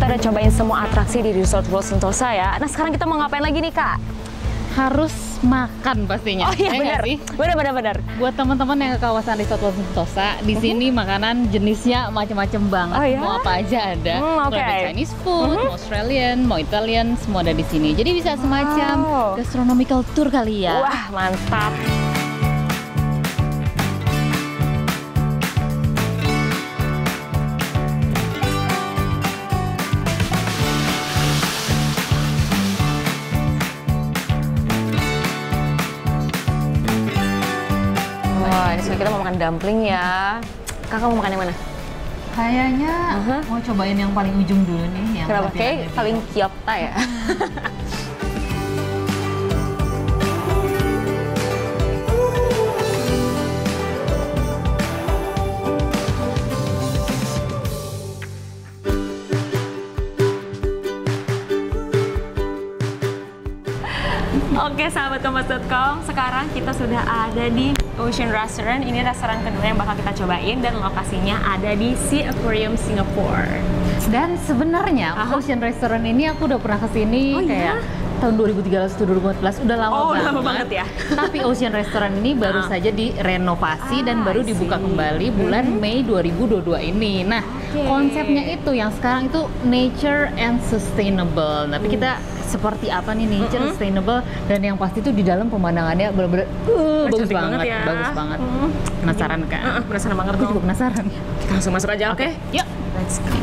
udah cobain semua atraksi di Resort World Sentosa ya. Nah sekarang kita mau ngapain lagi nih Kak? Harus makan pastinya. Oh iya benar. Benar. Buat teman-teman yang ke kawasan Resort World Sentosa, di sini makanan jenisnya macam-macam banget. Oh, iya? Mau apa aja ada. Mulai dari Chinese food, mau Australian, mau Italian, semua ada di sini. Jadi bisa semacam gastronomical tour kali ya. Wah mantap. Kita mau makan dumpling ya. Kakak mau makan yang mana? Kayaknya mau cobain yang paling ujung dulu nih. Yang kenapa? Kayak paling Kyopta ya. Oke sahabat Kompas.com, sekarang kita sudah ada di Ocean Restaurant. Ini restoran kedua yang bakal kita cobain dan lokasinya ada di Sea Aquarium Singapore. Dan sebenarnya Ocean Restaurant ini aku udah pernah kesini kayak tahun 2013-2014, udah lama banget. Lama banget ya. Tapi Ocean Restaurant ini baru saja direnovasi dan baru dibuka kembali bulan Mei 2022 ini. Nah, konsepnya itu yang sekarang itu nature and sustainable. Tapi kita seperti apa nih nature sustainable, dan yang pasti itu di dalam pemandangannya bener-bener bagus banget ya. Bagus banget. Penasaran kan? Penasaran banget. Aku juga penasaran. Kita langsung masuk aja, oke? Yuk, let's go.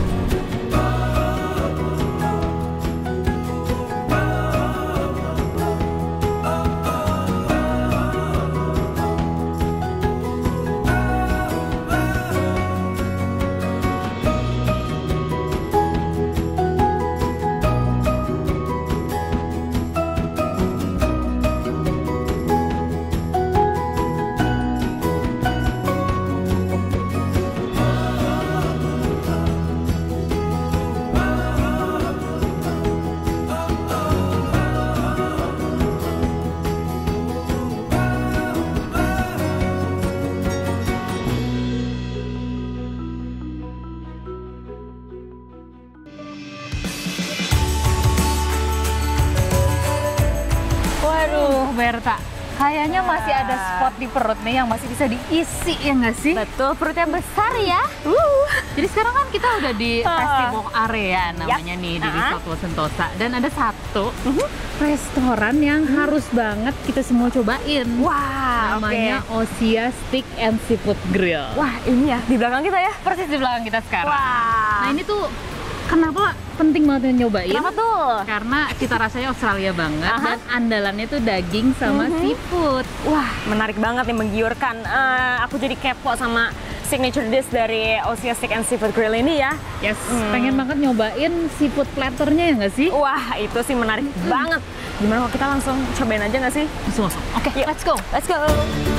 Berta, kayaknya masih ada spot di perut nih yang masih bisa diisi, ya nggak sih? Betul, perutnya besar ya. Jadi sekarang kan kita udah di festival area namanya nih di Resort World Sentosa, dan ada satu restoran yang harus banget kita semua cobain. Wah, namanya Osia Steak and Seafood Grill. Wah, ini ya di belakang kita ya? Persis di belakang kita sekarang. Wah. Nah ini tuh kenapa penting banget nyobain? Kenapa tuh? Karena kita rasanya Australia banget dan andalannya tuh daging sama seafood. Wah, menarik banget nih, menggiurkan. Aku jadi kepo sama signature dish dari Osia Steak and Seafood Grill ini ya. Yes, pengen banget nyobain seafood platternya ya nggak sih? Wah, itu sih menarik banget. Gimana kalau kita langsung cobain aja nggak sih? Langsung. Oke, let's go. Let's go.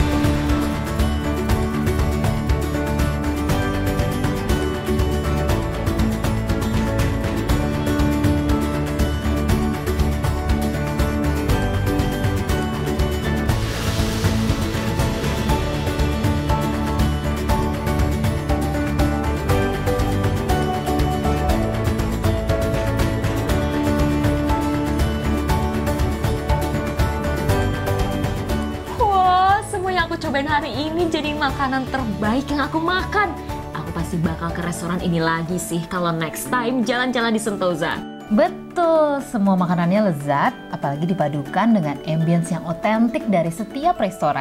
Cobain hari ini jadi makanan terbaik yang aku makan. Aku pasti bakal ke restoran ini lagi sih kalau next time jalan-jalan di Sentosa. Betul, semua makanannya lezat, apalagi dipadukan dengan ambience yang otentik dari setiap restoran.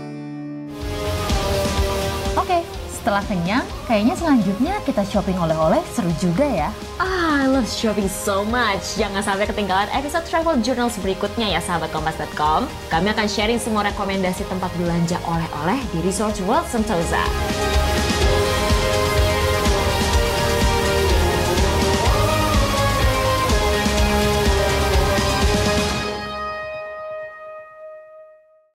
Oke, setelah kenyang, kayaknya selanjutnya kita shopping oleh-oleh, seru juga ya. I love shopping so much. Jangan sampai ketinggalan episode Travel Journals berikutnya ya sahabat Kompas.com. Kami akan sharing semua rekomendasi tempat belanja oleh-oleh di Resort World Sentosa.